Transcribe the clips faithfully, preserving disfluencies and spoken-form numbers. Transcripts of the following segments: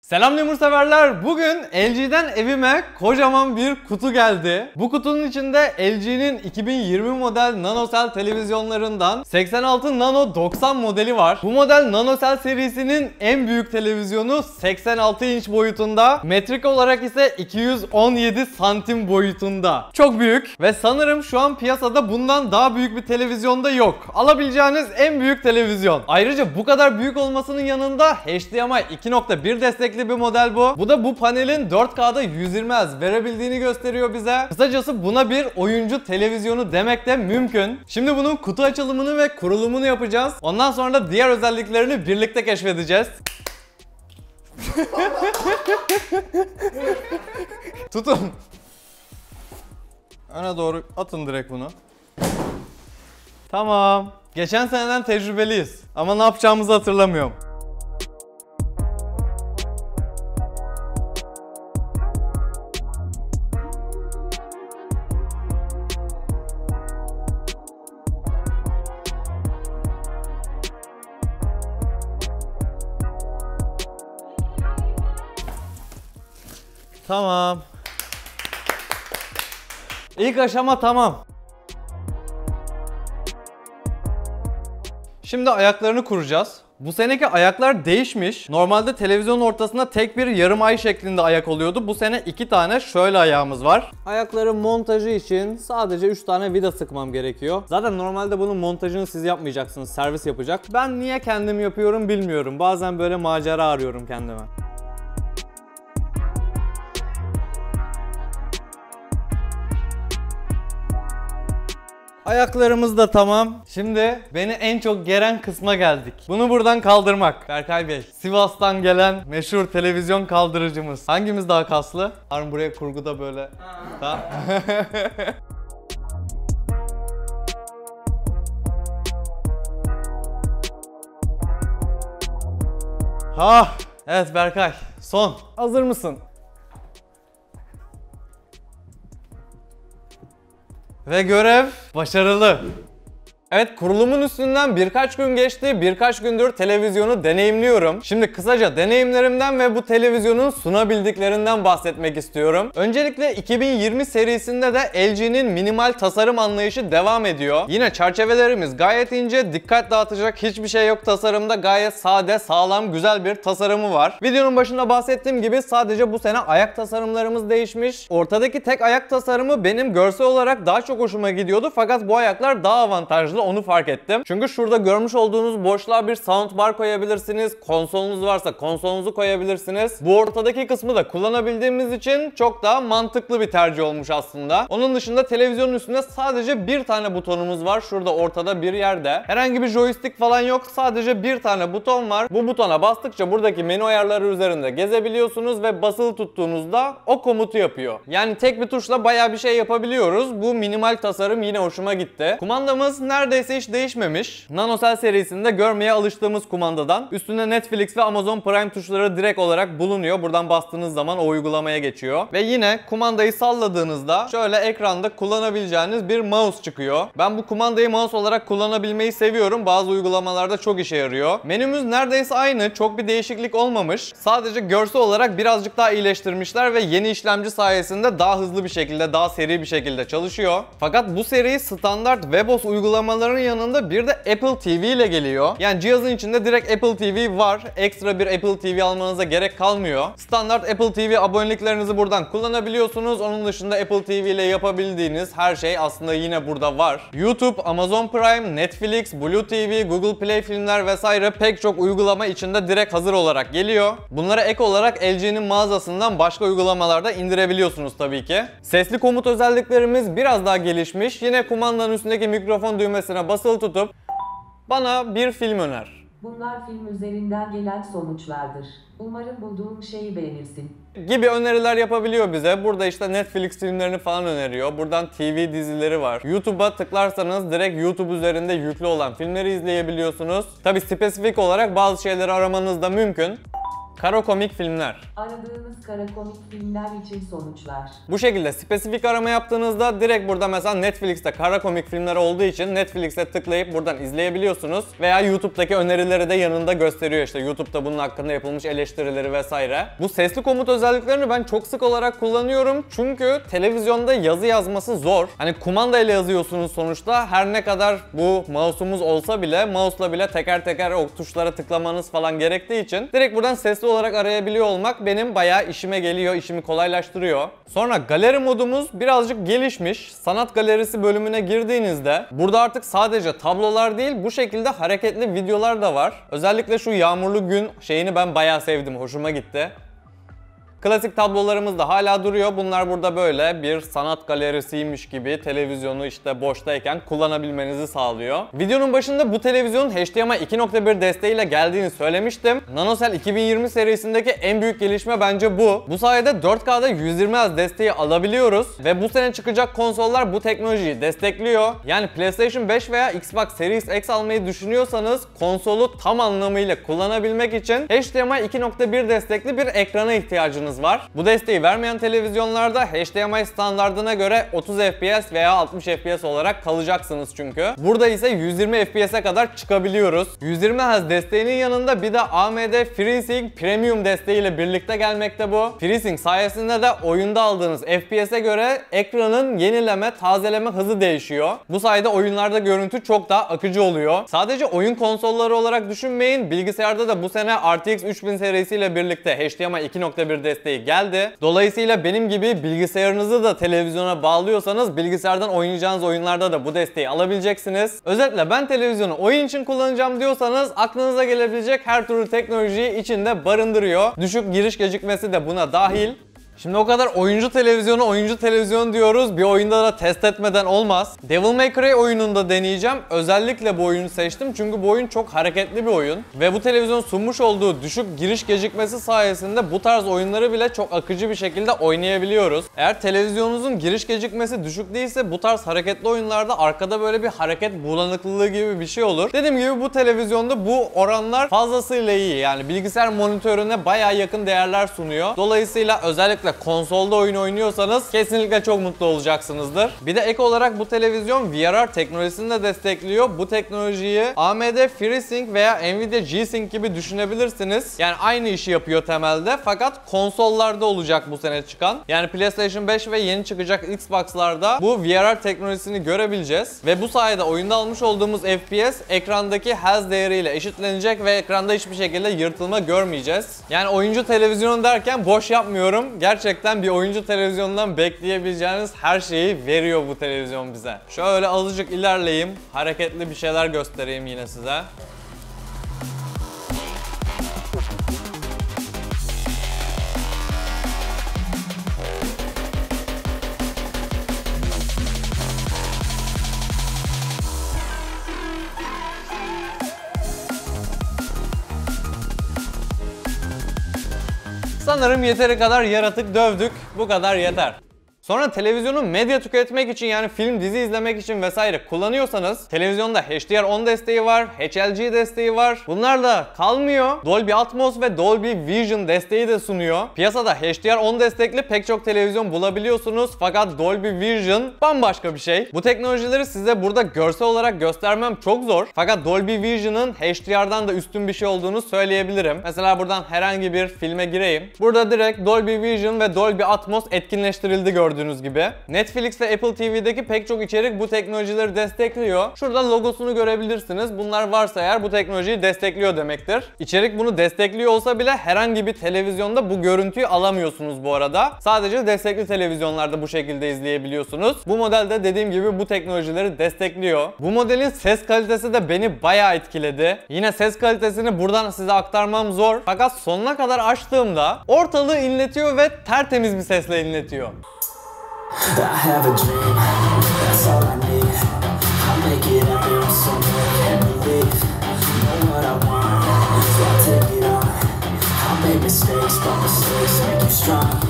Selam lemur severler. Bugün L G'den evime kocaman bir kutu geldi. Bu kutunun içinde L G'nin iki bin yirmi model NanoCell televizyonlarından seksen altı Nano doksan modeli var. Bu model NanoCell serisinin en büyük televizyonu seksen altı inç boyutunda. Metrik olarak ise iki yüz on yedi santim boyutunda. Çok büyük ve sanırım şu an piyasada bundan daha büyük bir televizyonda yok. Alabileceğiniz en büyük televizyon. Ayrıca bu kadar büyük olmasının yanında H D M I iki nokta bir destekli bir model bu. Bu da bu panelin dört K'da yüz yirmi hertz verebildiğini gösteriyor bize. Kısacası buna bir oyuncu televizyonu demek de mümkün. Şimdi bunun kutu açılımını ve kurulumunu yapacağız. Ondan sonra da diğer özelliklerini birlikte keşfedeceğiz. Tutun. Öne doğru atın direkt bunu. Tamam. Geçen seneden tecrübeliyiz. Ama ne yapacağımızı hatırlamıyorum. Tamam. İlk aşama tamam. Şimdi ayaklarını kuracağız. Bu seneki ayaklar değişmiş. Normalde televizyonun ortasında tek bir yarım ay şeklinde ayak oluyordu. Bu sene iki tane şöyle ayağımız var. Ayakların montajı için sadece üç tane vida sıkmam gerekiyor. Zaten normalde bunun montajını siz yapmayacaksınız. Servis yapacak. Ben niye kendim yapıyorum bilmiyorum. Bazen böyle macera arıyorum kendime. Ayaklarımız da tamam. Şimdi beni en çok geren kısma geldik. Bunu buradan kaldırmak. Berkay Bey, Sivas'tan gelen meşhur televizyon kaldırıcımız. Hangimiz daha kaslı? Harun buraya kurguda böyle. Tamam. Ha, evet Berkay. Son. Hazır mısın? Ve görev başarılı. Evet, kurulumun üstünden birkaç gün geçti. Birkaç gündür televizyonu deneyimliyorum. Şimdi kısaca deneyimlerimden ve bu televizyonun sunabildiklerinden bahsetmek istiyorum. Öncelikle iki bin yirmi serisinde de L G'nin minimal tasarım anlayışı devam ediyor. Yine çerçevelerimiz gayet ince, dikkat dağıtacak hiçbir şey yok tasarımda. Gayet sade, sağlam, güzel bir tasarımı var. Videonun başında bahsettiğim gibi sadece bu sene ayak tasarımlarımız değişmiş. Ortadaki tek ayak tasarımı benim görsel olarak daha çok hoşuma gidiyordu. Fakat bu ayaklar daha avantajlı. Onu fark ettim. Çünkü şurada görmüş olduğunuz boşluğa bir soundbar koyabilirsiniz. Konsolunuz varsa konsolunuzu koyabilirsiniz. Bu ortadaki kısmı da kullanabildiğimiz için çok daha mantıklı bir tercih olmuş aslında. Onun dışında televizyonun üstünde sadece bir tane butonumuz var. Şurada ortada bir yerde. Herhangi bir joystick falan yok. Sadece bir tane buton var. Bu butona bastıkça buradaki menü ayarları üzerinde gezebiliyorsunuz ve basılı tuttuğunuzda o komutu yapıyor. Yani tek bir tuşla bayağı bir şey yapabiliyoruz. Bu minimal tasarım yine hoşuma gitti. Kumandamız nerede neredeyse hiç değişmemiş. NanoCell serisinde görmeye alıştığımız kumandadan. Üstünde Netflix ve Amazon Prime tuşları direkt olarak bulunuyor. Buradan bastığınız zaman o uygulamaya geçiyor. Ve yine kumandayı salladığınızda şöyle ekranda kullanabileceğiniz bir mouse çıkıyor. Ben bu kumandayı mouse olarak kullanabilmeyi seviyorum. Bazı uygulamalarda çok işe yarıyor. Menümüz neredeyse aynı. Çok bir değişiklik olmamış. Sadece görsel olarak birazcık daha iyileştirmişler ve yeni işlemci sayesinde daha hızlı bir şekilde, daha seri bir şekilde çalışıyor. Fakat bu seri standart WebOS uygulamaları yanında bir de Apple T V ile geliyor. Yani cihazın içinde direkt Apple T V var. Ekstra bir Apple T V almanıza gerek kalmıyor. Standart Apple T V aboneliklerinizi buradan kullanabiliyorsunuz. Onun dışında Apple T V ile yapabildiğiniz her şey aslında yine burada var. YouTube, Amazon Prime, Netflix, Blue T V, Google Play filmler vesaire pek çok uygulama içinde direkt hazır olarak geliyor. Bunlara ek olarak L G'nin mağazasından başka uygulamalarda indirebiliyorsunuz tabii ki. Sesli komut özelliklerimiz biraz daha gelişmiş. Yine kumandanın üstündeki mikrofon düğmesine basılı tutup bana bir film öner. Bunlar film üzerinden gelen sonuçlardır. Umarım bulduğun şeyi beğenirsin gibi öneriler yapabiliyor bize. Burada işte Netflix filmlerini falan öneriyor. Buradan T V dizileri var. YouTube'a tıklarsanız direkt YouTube üzerinde yüklü olan filmleri izleyebiliyorsunuz. Tabi spesifik olarak bazı şeyleri aramanız da mümkün. Kara komik filmler. Aradığınız kara komik filmler için sonuçlar. Bu şekilde spesifik arama yaptığınızda direkt burada mesela Netflix'te kara komik filmler olduğu için Netflix'e tıklayıp buradan izleyebiliyorsunuz. Veya YouTube'daki önerileri de yanında gösteriyor, işte YouTube'da bunun hakkında yapılmış eleştirileri vesaire. Bu sesli komut özelliklerini ben çok sık olarak kullanıyorum. Çünkü televizyonda yazı yazması zor. Hani kumanda ile yazıyorsunuz sonuçta. Her ne kadar bu mouse'umuz olsa bile mouse'la bile teker teker o tuşlara tıklamanız falan gerektiği için direkt buradan sesli olarak arayabiliyor olmak benim bayağı işime geliyor, işimi kolaylaştırıyor. Sonra galeri modumuz birazcık gelişmiş. Sanat galerisi bölümüne girdiğinizde burada artık sadece tablolar değil, bu şekilde hareketli videolar da var. Özellikle şu yağmurlu gün şeyini ben bayağı sevdim, hoşuma gitti. Klasik tablolarımız da hala duruyor. Bunlar burada böyle bir sanat galerisiymiş gibi televizyonu işte boştayken kullanabilmenizi sağlıyor. Videonun başında bu televizyonun H D M I iki nokta bir desteğiyle geldiğini söylemiştim. NanoCell iki bin yirmi serisindeki en büyük gelişme bence bu. Bu sayede dört K'da yüz yirmi Hz desteği alabiliyoruz ve bu sene çıkacak konsollar bu teknolojiyi destekliyor. Yani PlayStation beş veya Xbox Series X almayı düşünüyorsanız konsolu tam anlamıyla kullanabilmek için H D M I iki nokta bir destekli bir ekrana ihtiyacınız var. Bu desteği vermeyen televizyonlarda H D M I standardına göre otuz F P S veya altmış F P S olarak kalacaksınız çünkü. Burada ise yüz yirmi F P S'e kadar çıkabiliyoruz. yüz yirmi Hz desteğinin yanında bir de A M D FreeSync Premium desteğiyle birlikte gelmekte bu. FreeSync sayesinde de oyunda aldığınız F P S'e göre ekranın yenileme, tazeleme hızı değişiyor. Bu sayede oyunlarda görüntü çok daha akıcı oluyor. Sadece oyun konsolları olarak düşünmeyin. Bilgisayarda da bu sene R T X üç bin serisiyle birlikte H D M I iki nokta bir desteği geldi. Dolayısıyla benim gibi bilgisayarınızı da televizyona bağlıyorsanız bilgisayardan oynayacağınız oyunlarda da bu desteği alabileceksiniz. Özetle ben televizyonu oyun için kullanacağım diyorsanız aklınıza gelebilecek her türlü teknolojiyi içinde barındırıyor. Düşük giriş gecikmesi de buna dahil. Şimdi o kadar oyuncu televizyonu oyuncu televizyonu diyoruz, bir oyunda da test etmeden olmaz. Devil May Cry oyununda deneyeceğim. Özellikle bu oyunu seçtim çünkü bu oyun çok hareketli bir oyun. Ve bu televizyon sunmuş olduğu düşük giriş gecikmesi sayesinde bu tarz oyunları bile çok akıcı bir şekilde oynayabiliyoruz. Eğer televizyonunuzun giriş gecikmesi düşük değilse bu tarz hareketli oyunlarda arkada böyle bir hareket bulanıklılığı gibi bir şey olur. Dediğim gibi bu televizyonda bu oranlar fazlasıyla iyi. Yani bilgisayar monitörüne bayağı yakın değerler sunuyor. Dolayısıyla özellikle konsolda oyun oynuyorsanız kesinlikle çok mutlu olacaksınızdır. Bir de ek olarak bu televizyon V R R teknolojisini de destekliyor. Bu teknolojiyi A M D FreeSync veya Nvidia G-Sync gibi düşünebilirsiniz. Yani aynı işi yapıyor temelde fakat konsollarda olacak bu sene çıkan. Yani PlayStation beş ve yeni çıkacak Xbox'larda bu V R R teknolojisini görebileceğiz. Ve bu sayede oyunda almış olduğumuz F P S ekrandaki Hz değeriyle eşitlenecek ve ekranda hiçbir şekilde yırtılma görmeyeceğiz. Yani oyuncu televizyonu derken boş yapmıyorum. Gerçekten Gerçekten bir oyuncu televizyonundan bekleyebileceğiniz her şeyi veriyor bu televizyon bize. Şöyle azıcık ilerleyeyim, hareketli bir şeyler göstereyim yine size. Sanırım yeteri kadar yaratık dövdük. Bu kadar yeter. Sonra televizyonu medya tüketmek için, yani film dizi izlemek için vesaire kullanıyorsanız televizyonda H D R on desteği var, H L G desteği var. Bunlar da kalmıyor. Dolby Atmos ve Dolby Vision desteği de sunuyor. Piyasada H D R on destekli pek çok televizyon bulabiliyorsunuz fakat Dolby Vision bambaşka bir şey. Bu teknolojileri size burada görsel olarak göstermem çok zor. Fakat Dolby Vision'ın H D R'dan da üstün bir şey olduğunu söyleyebilirim. Mesela buradan herhangi bir filme gireyim. Burada direkt Dolby Vision ve Dolby Atmos etkinleştirildi gördüğünüz Gördüğünüz gibi. Netflix ve Apple T V'deki pek çok içerik bu teknolojileri destekliyor. Şurada logosunu görebilirsiniz. Bunlar varsa eğer bu teknolojiyi destekliyor demektir. İçerik bunu destekliyor olsa bile herhangi bir televizyonda bu görüntüyü alamıyorsunuz bu arada. Sadece destekli televizyonlarda bu şekilde izleyebiliyorsunuz. Bu modelde dediğim gibi bu teknolojileri destekliyor. Bu modelin ses kalitesi de beni bayağı etkiledi. Yine ses kalitesini buradan size aktarmam zor. Fakat sonuna kadar açtığımda ortalığı inletiyor ve tertemiz bir sesle inletiyor. I have a dream, that's all I need. I'll make it happen with something I can't believe. Know what I want, so I'll take it on. I'll make mistakes, but mistakes make you strong.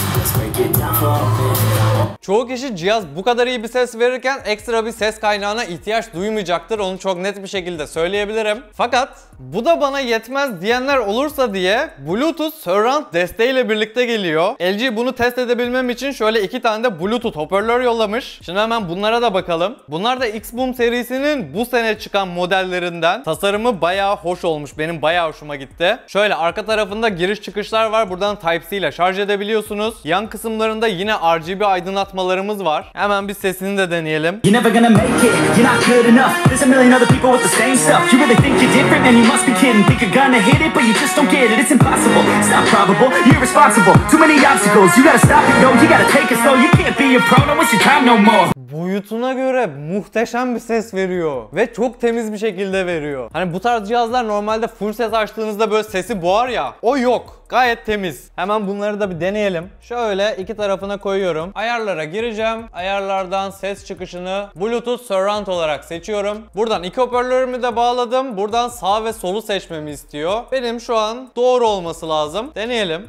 Let's break it down for a minute. Çoğu kişi cihaz bu kadar iyi bir ses verirken ekstra bir ses kaynağına ihtiyaç duymayacaktır. Onu çok net bir şekilde söyleyebilirim. Fakat bu da bana yetmez diyenler olursa diye Bluetooth Surround desteğiyle birlikte geliyor. L G bunu test edebilmem için şöyle iki tane de Bluetooth hoparlör yollamış. Şimdi hemen bunlara da bakalım. Bunlar da X-Boom serisinin bu sene çıkan modellerinden. Tasarımı bayağı hoş olmuş. Benim bayağı hoşuma gitti. Şöyle arka tarafında giriş çıkışlar var. Buradan Type-C ile şarj edebiliyorsunuz. Yan kısımlarında yine R G B aydınlatmalarımız var. Hemen bir sesini de deneyelim. You're never gonna make it, you're not good enough. There's a million other people with the same stuff. You really think you're different, man, you must be kidding. Think you're gonna hit it, but you just don't get it. It's impossible, it's not probable, you're irresponsible. Too many obstacles, you gotta stop it, yo. You gotta take it slow, you can't be a pro, don't waste your time no more. Boyutuna göre muhteşem bir ses veriyor. Ve çok temiz bir şekilde veriyor. Hani bu tarz cihazlar normalde full ses açtığınızda böyle sesi boğar ya. O yok. Gayet temiz. Hemen bunları da bir deneyelim. Şöyle iki tarafına koyuyorum. Ayarlara gireceğim. Ayarlardan ses çıkışını Bluetooth Surround olarak seçiyorum. Buradan iki hoparlörümü de bağladım. Buradan sağ ve solu seçmemi istiyor. Benim şu an doğru olması lazım. Deneyelim.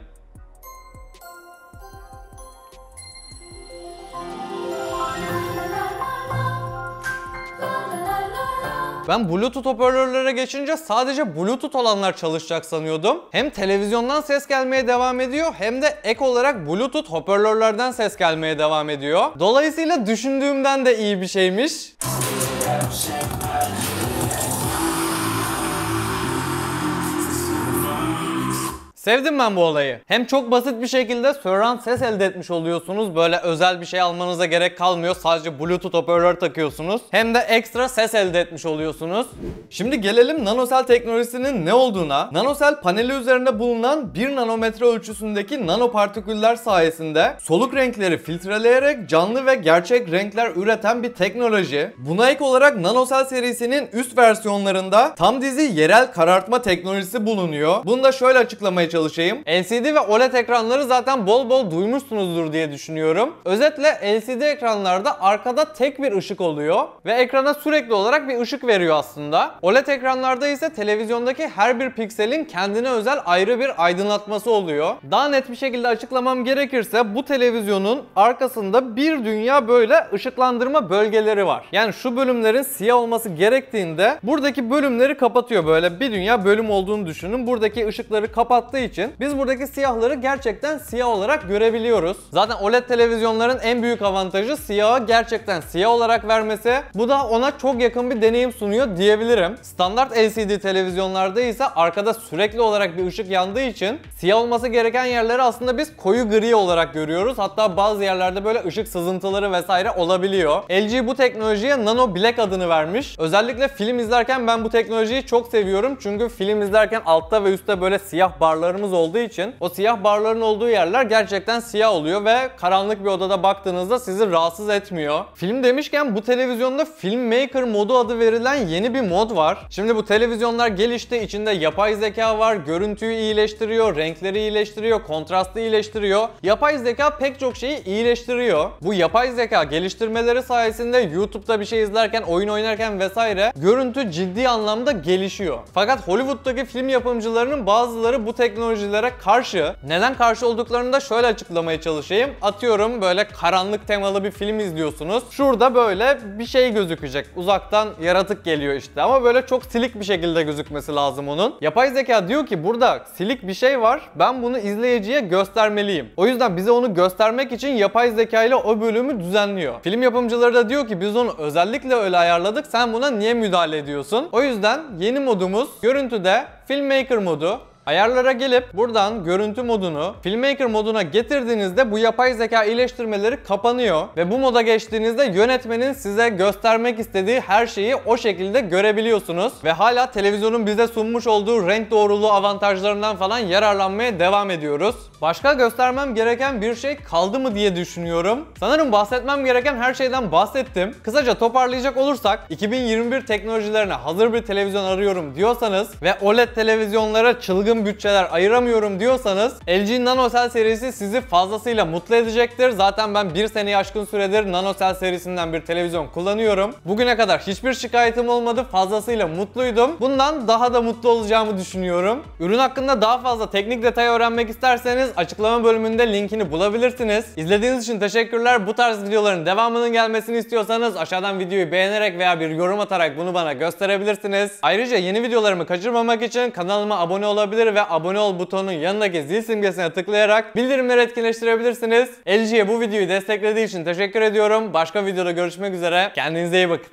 Ben Bluetooth hoparlörlere geçince sadece Bluetooth olanlar çalışacak sanıyordum. Hem televizyondan ses gelmeye devam ediyor hem de ek olarak Bluetooth hoparlörlerden ses gelmeye devam ediyor. Dolayısıyla düşündüğümden de iyi bir şeymiş. Sevdim ben bu olayı. Hem çok basit bir şekilde surround ses elde etmiş oluyorsunuz. Böyle özel bir şey almanıza gerek kalmıyor. Sadece Bluetooth hoparlör takıyorsunuz. Hem de ekstra ses elde etmiş oluyorsunuz. Şimdi gelelim nanosel teknolojisinin ne olduğuna. Nanosel paneli üzerinde bulunan bir nanometre ölçüsündeki nanopartiküller sayesinde soluk renkleri filtreleyerek canlı ve gerçek renkler üreten bir teknoloji. Buna ek olarak nanosel serisinin üst versiyonlarında tam dizi yerel karartma teknolojisi bulunuyor. Bunu da şöyle açıklamaya çalışayım. L C D ve O L E D ekranları zaten bol bol duymuşsunuzdur diye düşünüyorum. Özetle L C D ekranlarda arkada tek bir ışık oluyor ve ekrana sürekli olarak bir ışık veriyor aslında. O L E D ekranlarda ise televizyondaki her bir pikselin kendine özel ayrı bir aydınlatması oluyor. Daha net bir şekilde açıklamam gerekirse bu televizyonun arkasında bir dünya böyle ışıklandırma bölgeleri var. Yani şu bölümlerin siyah olması gerektiğinde buradaki bölümleri kapatıyor. Böyle bir dünya bölüm olduğunu düşünün. Buradaki ışıkları kapattığı için biz buradaki siyahları gerçekten siyah olarak görebiliyoruz. Zaten O L E D televizyonların en büyük avantajı siyahı gerçekten siyah olarak vermesi. Bu da ona çok yakın bir deneyim sunuyor diyebilirim. Standart L C D televizyonlarda ise arkada sürekli olarak bir ışık yandığı için siyah olması gereken yerleri aslında biz koyu gri olarak görüyoruz. Hatta bazı yerlerde böyle ışık sızıntıları vesaire olabiliyor. L G bu teknolojiye Nano Black adını vermiş. Özellikle film izlerken ben bu teknolojiyi çok seviyorum. Çünkü film izlerken altta ve üstte böyle siyah barlarımız olduğu için o siyah barların olduğu yerler gerçekten siyah oluyor ve karanlık bir odada baktığınızda sizi rahatsız etmiyor. Film demişken bu televizyonda Filmmaker modu adı verilen yeni bir mod var. Şimdi bu televizyonlar gelişti. İçinde yapay zeka var. Görüntüyü iyileştiriyor, renkleri iyileştiriyor, kontrastı iyileştiriyor. Yapay zeka pek çok şeyi iyileştiriyor. Bu yapay zeka geliştirmeleri sayesinde YouTube'da bir şey izlerken, oyun oynarken vesaire görüntü ciddi anlamda gelişiyor. Fakat Hollywood'daki film yapımcılarının bazıları bu teknolojilere karşı. Neden karşı olduklarını da şöyle açıklamaya çalışayım. Atıyorum böyle karanlık temalı bir film izliyorsunuz. Şurada böyle bir şey gözükecek. Uzaktan yaratık geliyor işte ama böyle çok silik bir şekilde gözükmesi lazım onun. Yapay zeka diyor ki burada silik bir şey var. Ben bunu izleyiciye göstermeliyim. O yüzden bize onu göstermek için yapay zeka ile o bölümü düzenliyor. Film yapımcıları da diyor ki biz onu özellikle öyle ayarladık. Sen buna niye müdahale ediyorsun? O yüzden yeni modumuz görüntüde Filmmaker modu. Ayarlara gelip buradan görüntü modunu Filmmaker moduna getirdiğinizde bu yapay zeka iyileştirmeleri kapanıyor ve bu moda geçtiğinizde yönetmenin size göstermek istediği her şeyi o şekilde görebiliyorsunuz ve hala televizyonun bize sunmuş olduğu renk doğruluğu avantajlarından falan yararlanmaya devam ediyoruz. Başka göstermem gereken bir şey kaldı mı diye düşünüyorum. Sanırım bahsetmem gereken her şeyden bahsettim. Kısaca toparlayacak olursak iki bin yirmi bir teknolojilerine hazır bir televizyon arıyorum diyorsanız ve O L E D televizyonlara çılgın uygun bütçeler ayıramıyorum diyorsanız L G NanoCell serisi sizi fazlasıyla mutlu edecektir. Zaten ben bir seneyi aşkın süredir NanoCell serisinden bir televizyon kullanıyorum. Bugüne kadar hiçbir şikayetim olmadı. Fazlasıyla mutluydum. Bundan daha da mutlu olacağımı düşünüyorum. Ürün hakkında daha fazla teknik detay öğrenmek isterseniz açıklama bölümünde linkini bulabilirsiniz. İzlediğiniz için teşekkürler. Bu tarz videoların devamının gelmesini istiyorsanız aşağıdan videoyu beğenerek veya bir yorum atarak bunu bana gösterebilirsiniz. Ayrıca yeni videolarımı kaçırmamak için kanalıma abone olabilir ve abone ol butonunun yanındaki zil simgesine tıklayarak bildirimleri etkinleştirebilirsiniz. L G'ye bu videoyu desteklediği için teşekkür ediyorum. Başka videoda görüşmek üzere. Kendinize iyi bakın.